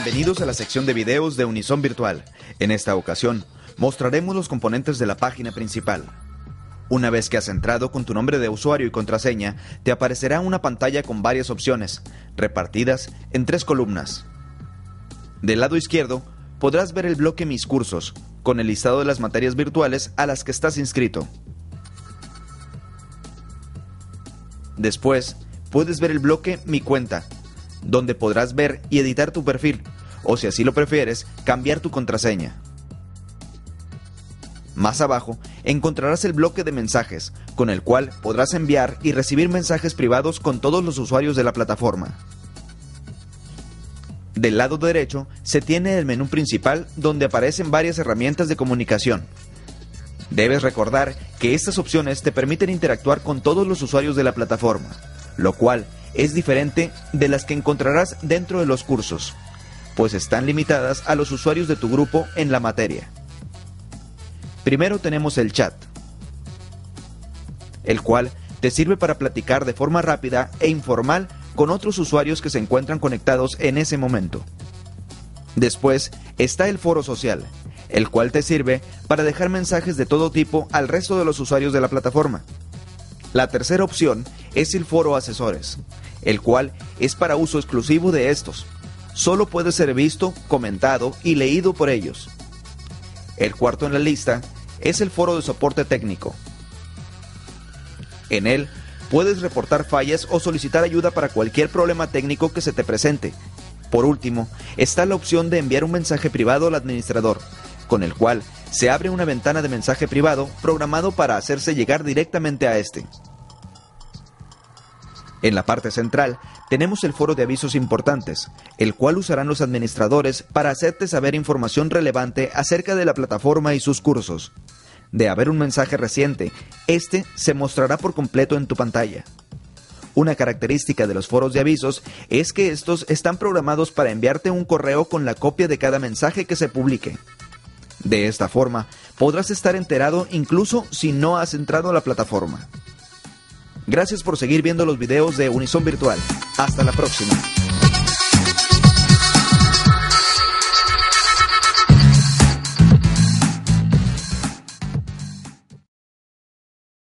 Bienvenidos a la sección de videos de Unison Virtual. En esta ocasión, mostraremos los componentes de la página principal. Una vez que has entrado con tu nombre de usuario y contraseña, te aparecerá una pantalla con varias opciones, repartidas en 3 columnas. Del lado izquierdo, podrás ver el bloque Mis cursos, con el listado de las materias virtuales a las que estás inscrito. Después, puedes ver el bloque Mi cuenta, donde podrás ver y editar tu perfil, o si así lo prefieres, cambiar tu contraseña. Más abajo, encontrarás el bloque de mensajes, con el cual podrás enviar y recibir mensajes privados con todos los usuarios de la plataforma. Del lado derecho, se tiene el menú principal, donde aparecen varias herramientas de comunicación. Debes recordar que estas opciones te permiten interactuar con todos los usuarios de la plataforma, lo cual es diferente de las que encontrarás dentro de los cursos, pues están limitadas a los usuarios de tu grupo en la materia. Primero tenemos el chat, el cual te sirve para platicar de forma rápida e informal con otros usuarios que se encuentran conectados en ese momento. Después está el foro social, el cual te sirve para dejar mensajes de todo tipo al resto de los usuarios de la plataforma. La tercera opción es el foro asesores, el cual es para uso exclusivo de estos. Solo puede ser visto, comentado y leído por ellos. El cuarto en la lista es el foro de soporte técnico. En él puedes reportar fallas o solicitar ayuda para cualquier problema técnico que se te presente. Por último, está la opción de enviar un mensaje privado al administrador, con el cual se abre una ventana de mensaje privado programado para hacerse llegar directamente a este. En la parte central tenemos el foro de avisos importantes, el cual usarán los administradores para hacerte saber información relevante acerca de la plataforma y sus cursos. De haber un mensaje reciente, este se mostrará por completo en tu pantalla. Una característica de los foros de avisos es que estos están programados para enviarte un correo con la copia de cada mensaje que se publique. De esta forma, podrás estar enterado incluso si no has entrado a la plataforma. Gracias por seguir viendo los videos de Unison Virtual. Hasta la próxima.